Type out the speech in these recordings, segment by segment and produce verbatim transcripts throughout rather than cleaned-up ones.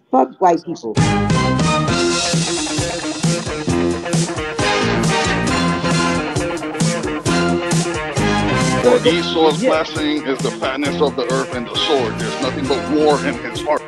Fuck white people. For Esau's blessing is the fatness of the earth and the sword. There's nothing but war in his heart.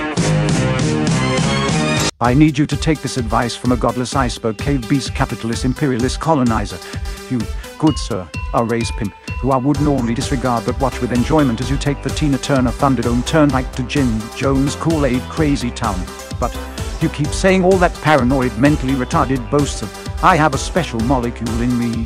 I need you to take this advice from a godless iceberg cave beast capitalist imperialist colonizer. You, good sir, are raised pimp, who I would normally disregard but watch with enjoyment as you take the Tina Turner Thunderdome turnpike to Jim Jones Kool-Aid crazy town. But you keep saying all that paranoid, mentally retarded boasts of, I have a special molecule in me.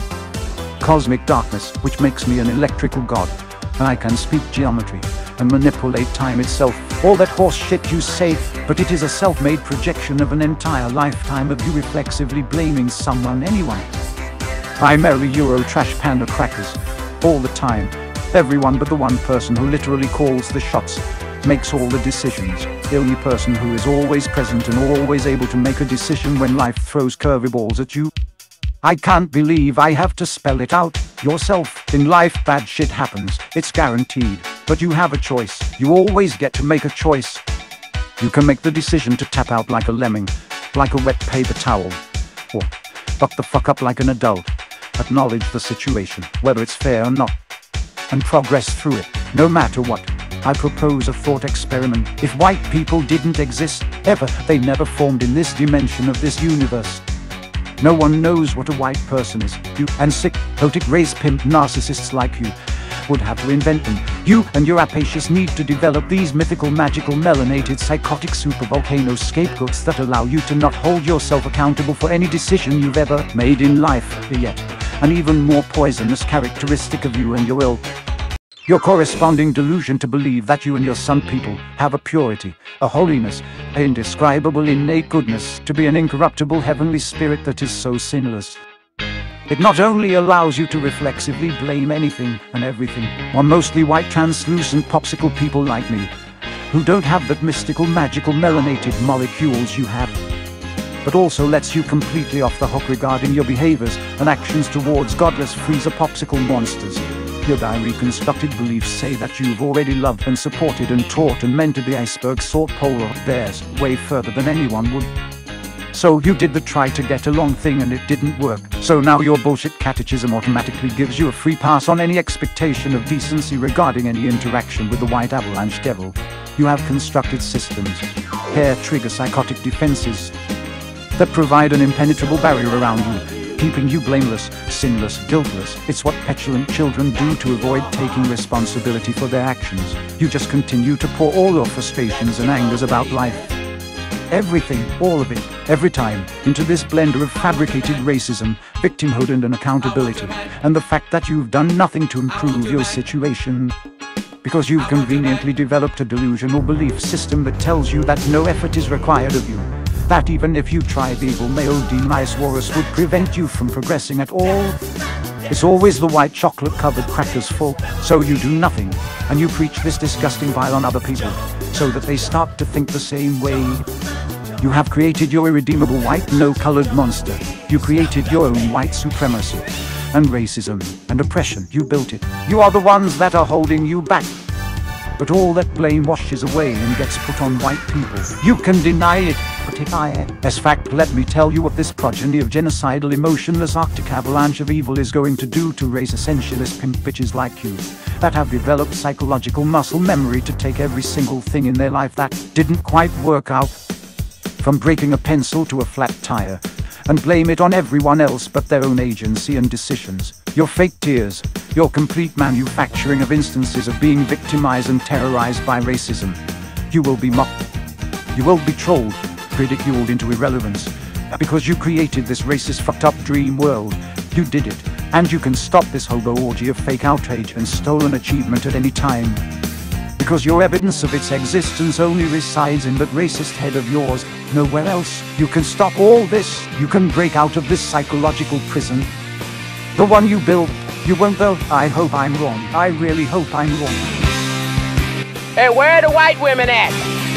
Cosmic darkness, which makes me an electrical god. And I can speak geometry and manipulate time itself. All that horse shit you say, but it is a self-made projection of an entire lifetime of you reflexively blaming someone, anyone. Primarily Euro trash panda crackers. All the time. Everyone but the one person who literally calls the shots, makes all the decisions. The only person who is always present and always able to make a decision when life throws curveballs at you. I can't believe I have to spell it out. Yourself. In life bad shit happens. It's guaranteed. But you have a choice. You always get to make a choice. You can make the decision to tap out like a lemming, like a wet paper towel. Or fuck the fuck up like an adult. Acknowledge the situation, whether it's fair or not, and progress through it, no matter what. I propose a thought experiment. If white people didn't exist, ever, they never formed in this dimension of this universe. No one knows what a white person is. You and sick, psychotic race pimp narcissists like you would have to invent them. You and your apacious need to develop these mythical, magical, melanated, psychotic supervolcano scapegoats that allow you to not hold yourself accountable for any decision you've ever made in life, yet. An even more poisonous characteristic of you and your ilk. Your corresponding delusion to believe that you and your son people have a purity, a holiness, an indescribable innate goodness, to be an incorruptible heavenly spirit that is so sinless. It not only allows you to reflexively blame anything and everything on mostly white translucent popsicle people like me, who don't have that mystical magical melanated molecules you have, but also lets you completely off the hook regarding your behaviors and actions towards godless freezer popsicle monsters. Your reconstructed beliefs say that you've already loved and supported and taught and mentored the iceberg sort polar bears way further than anyone would. So you did the try to get along thing and it didn't work. So now your bullshit catechism automatically gives you a free pass on any expectation of decency regarding any interaction with the white avalanche devil. You have constructed systems, hair trigger psychotic defenses, that provide an impenetrable barrier around you, keeping you blameless, sinless, guiltless. It's what petulant children do to avoid taking responsibility for their actions. You just continue to pour all your frustrations and angers about life, everything, all of it, every time, into this blender of fabricated racism, victimhood and accountability, and the fact that you've done nothing to improve your situation. Because you've conveniently developed a delusional belief system that tells you that no effort is required of you. That even if you tried, evil male Demiswarus would prevent you from progressing at all. It's always the white chocolate-covered cracker's fault, so you do nothing, and you preach this disgusting bile on other people, so that they start to think the same way. You have created your irredeemable white, no-colored monster. You created your own white supremacy, and racism, and oppression. You built it. You are the ones that are holding you back. But all that blame washes away and gets put on white people. You can deny it, but if I, as fact, let me tell you what this progeny of genocidal, emotionless Arctic avalanche of evil is going to do to race essentialist pimp bitches like you, that have developed psychological muscle memory to take every single thing in their life that didn't quite work out, from breaking a pencil to a flat tire, and blame it on everyone else but their own agency and decisions. Your fake tears, your complete manufacturing of instances of being victimized and terrorized by racism. You will be mocked. You will be trolled, ridiculed into irrelevance, because you created this racist fucked up dream world. You did it, and you can stop this hobo orgy of fake outrage and stolen achievement at any time. Because your evidence of its existence only resides in that racist head of yours, nowhere else. You can stop all this. You can break out of this psychological prison. The one you built. You won't though. I hope I'm wrong. I really hope I'm wrong. Hey, where are the white women at?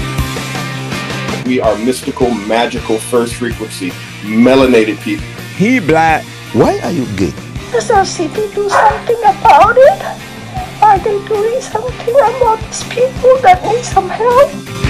We are mystical, magical, first frequency, melanated people. He black. Why are you gay? Does our city do something about it? Are they doing something about these people that need some help?